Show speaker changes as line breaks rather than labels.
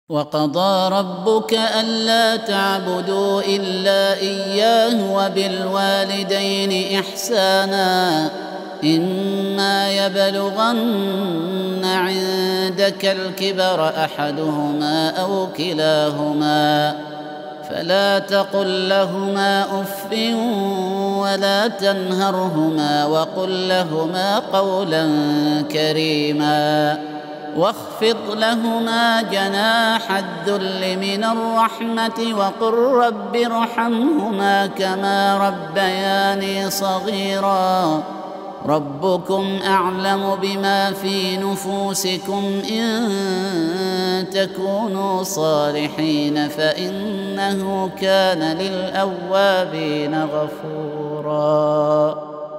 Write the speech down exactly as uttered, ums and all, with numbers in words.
وقضى ربك ألا تعبدوا إلا إياه وبالوالدين إحسانا إما يبلغن عندك الكبر أحدهما أو كلاهما فلا تقل لهما أف ولا تنهرهما وقل لهما قولا كريما واخفض لهما جناح الذل من الرحمة وقل رب ارحمهما كما ربياني صغيرا ربكم أعلم بما في نفوسكم إن تكونوا صالحين فإنه كان للأوابين غفورا.